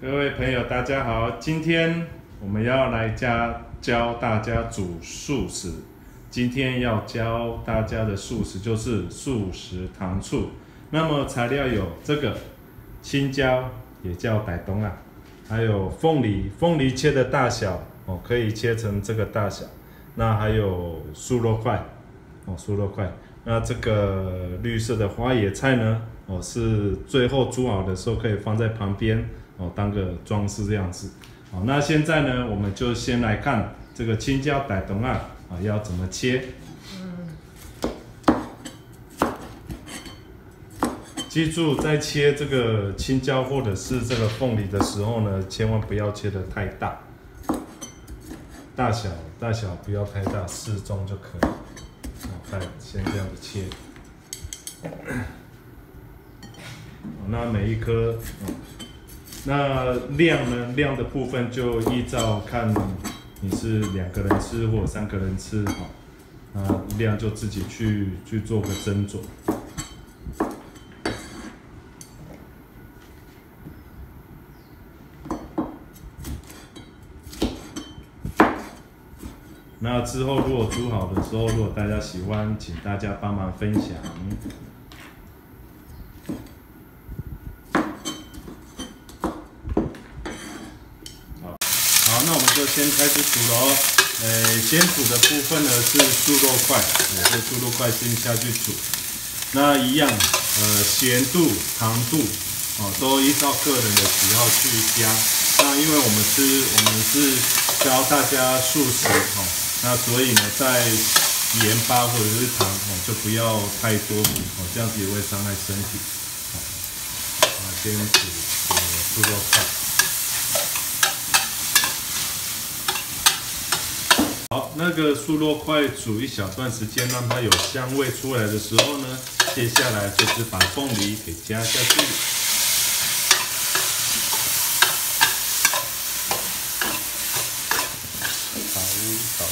各位朋友，大家好！今天我们要来教大家煮素食。今天要教大家的素食就是素食糖醋。那么材料有这个青椒，也叫傣东啊，还有凤梨，凤梨切的大小哦，可以切成这个大小。那还有素肉块哦，素肉块。那这个绿色的花椰菜呢？哦，是最后煮好的时候可以放在旁边哦，当个装饰这样子。好，那现在呢，我们就先来看这个青椒傣东啊，要怎么切。记住，在切这个青椒或者是这个凤梨的时候呢，千万不要切得太大，大小不要太大，适中就可以。好，先这样子切。那每一颗，那量呢？量的部分就依照看你是2个人吃或者3个人吃，好，量就自己去做个斟酌。那之后如果煮好的时候，如果大家喜欢，请大家帮忙分享。好，那我们就先开始煮了哦。先煮的部分呢是素肉块，这素肉块先下去煮。那一样，咸度、糖度，都依照个人的喜好去加。那因为我们是教大家素食，那所以呢，在盐巴或者是糖，就不要太多，这样子也会伤害身体。先煮素肉块。好，那个素肉块煮一小段时间，让它有香味出来的时候呢，接下来就是把凤梨给加下去。炒。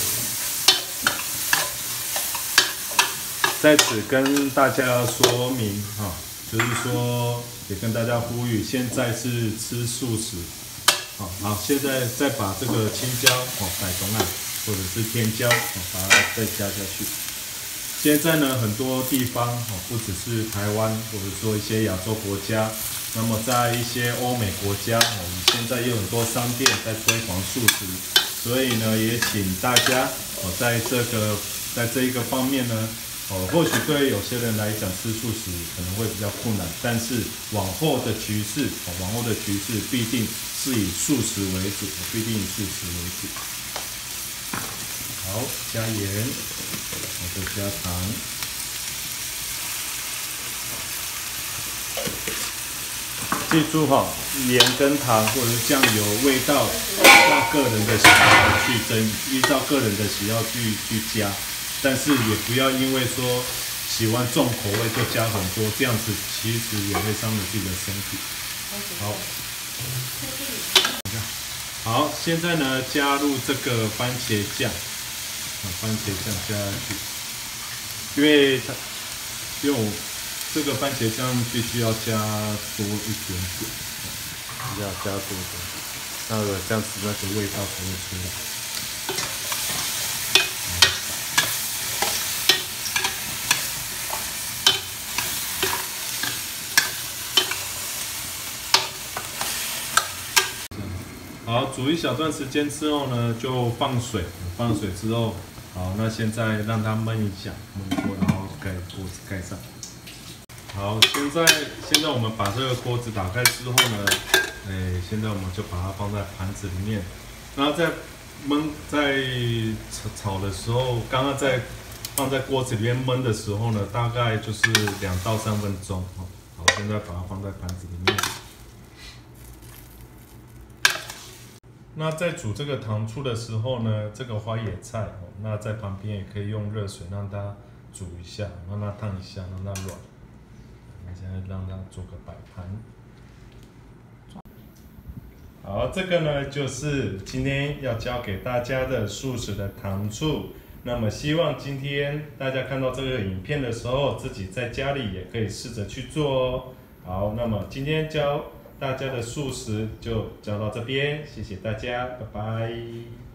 在此跟大家说明就是说也跟大家呼吁，现在是吃素食。好，现在再把这个青椒傣东啊，或者是天椒把它再加下去。现在呢，很多地方不只是台湾，或者说一些亚洲国家，那么在一些欧美国家，我们现在也有很多商店在推广素食，所以呢，也请大家在这一个方面呢，或许对有些人来讲吃素食可能会比较困难，但是往后的局势必定是以素食为主，好，加盐，再加糖。记住盐跟糖或者是酱油味道，依照个人的喜好去加，但是也不要因为说喜欢重口味就加很多，这样子其实也会伤了自己的身体。好，现在呢加入这个番茄酱，番茄酱加下去，因为我这个番茄酱必须要加多一点点，要加多一点，那个这样子那个味道才会出来。好，煮一小段时间之后呢，就放水之后，好，那现在让它焖一下，焖过，然后锅子盖上。好，现在我们把这个锅子打开之后呢，现在我们就把它放在盘子里面，然后在炒的时候，刚刚放在锅子里面焖的时候呢，大概就是2到3分钟。好，现在把它放在盘子里面。那在煮这个糖醋的时候呢，这个花椰菜那在旁边也可以用热水让它煮一下，让它烫一下，让它软。现在让它做个摆盘。好，这个呢就是今天要教给大家的素食的糖醋。那么希望今天大家看到这个影片的时候，自己在家里也可以试着去做哦。好，那么今天教大家的素食就教到这边，谢谢大家，拜拜。